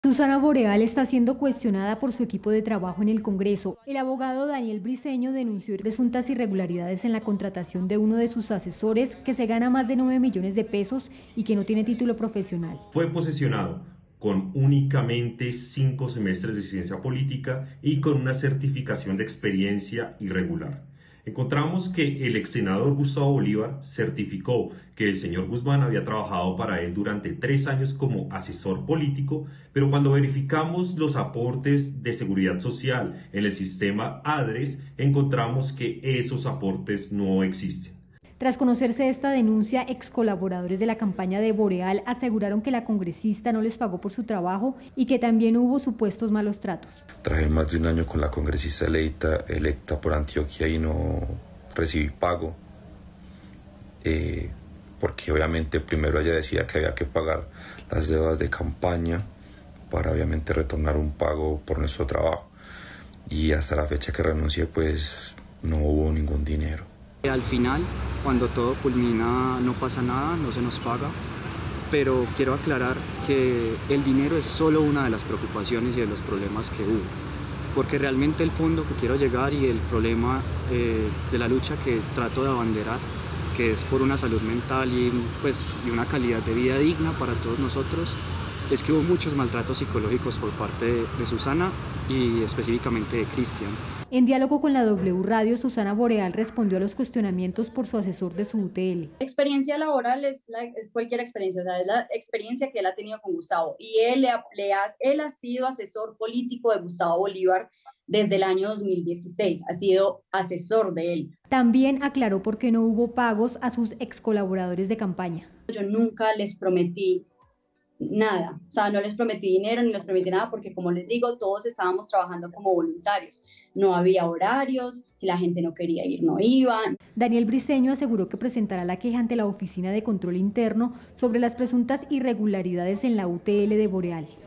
Susana Boreal está siendo cuestionada por su equipo de trabajo en el Congreso. El abogado Daniel Briceño denunció presuntas irregularidades en la contratación de uno de sus asesores que se gana más de 9 millones de pesos y que no tiene título profesional. Fue posesionado con únicamente 5 semestres de ciencia política y con una certificación de experiencia irregular. Encontramos que el ex senador Gustavo Bolívar certificó que el señor Guzmán había trabajado para él durante 3 años como asesor político, pero cuando verificamos los aportes de seguridad social en el sistema ADRES, encontramos que esos aportes no existen. Tras conocerse esta denuncia, ex colaboradores de la campaña de Boreal aseguraron que la congresista no les pagó por su trabajo y que también hubo supuestos malos tratos. Trabajé más de un año con la congresista electa por Antioquia y no recibí pago, porque obviamente primero ella decía que había que pagar las deudas de campaña para obviamente retornar un pago por nuestro trabajo, y hasta la fecha que renuncié pues no hubo ningún dinero. Al final, cuando todo culmina, no pasa nada, no se nos paga, pero quiero aclarar que el dinero es solo una de las preocupaciones y de los problemas que hubo, porque realmente el fondo que quiero llegar y el problema de la lucha que trato de abanderar, que es por una salud mental y una calidad de vida digna para todos nosotros, es que hubo muchos maltratos psicológicos por parte de Susana y específicamente de Cristian. En diálogo con la W Radio, Susana Boreal respondió a los cuestionamientos por su asesor de su UTL. Experiencia laboral es cualquier experiencia, o sea, es la experiencia que él ha tenido con Gustavo. Y él ha sido asesor político de Gustavo Bolívar desde el año 2016, ha sido asesor de él. También aclaró por qué no hubo pagos a sus ex colaboradores de campaña. Yo nunca les prometí nada, o sea, no les prometí dinero ni les prometí nada porque, como les digo, todos estábamos trabajando como voluntarios, no había horarios, si la gente no quería ir no iban. Daniel Briceño aseguró que presentará la queja ante la Oficina de Control Interno sobre las presuntas irregularidades en la UTL de Boreal.